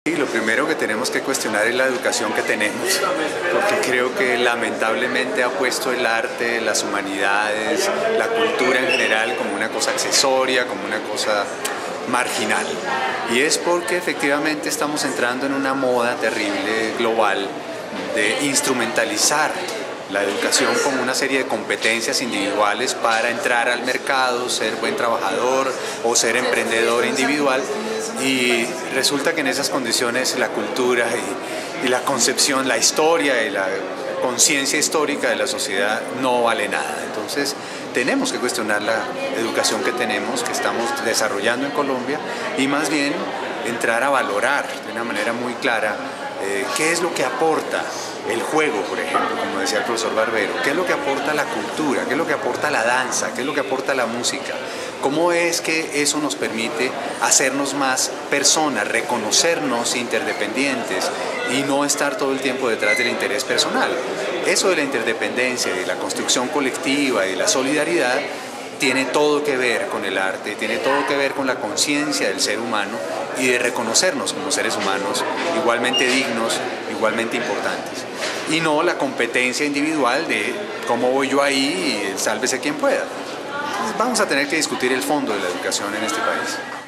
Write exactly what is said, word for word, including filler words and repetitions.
Y lo primero que tenemos que cuestionar es la educación que tenemos, porque creo que lamentablemente ha puesto el arte, las humanidades, la cultura en general como una cosa accesoria, como una cosa marginal. Y es porque efectivamente estamos entrando en una moda terrible global de instrumentalizar la educación como una serie de competencias individuales para entrar al mercado, ser buen trabajador o ser emprendedor individual, y resulta que en esas condiciones la cultura y, y la concepción, la historia y la conciencia histórica de la sociedad no vale nada. Entonces tenemos que cuestionar la educación que tenemos, que estamos desarrollando en Colombia, y más bien entrar a valorar de una manera muy clara eh, qué es lo que aporta el juego, por ejemplo, como decía el profesor Barbero, qué es lo que aporta la cultura, qué es lo que aporta la danza, qué es lo que aporta la música, cómo es que eso nos permite hacernos más personas, reconocernos interdependientes y no estar todo el tiempo detrás del interés personal. Eso de la interdependencia, de la construcción colectiva y de la solidaridad tiene todo que ver con el arte, tiene todo que ver con la conciencia del ser humano y de reconocernos como seres humanos igualmente dignos, igualmente importantes. Y no la competencia individual de cómo voy yo ahí y sálvese quien pueda. Entonces vamos a tener que discutir el fondo de la educación en este país.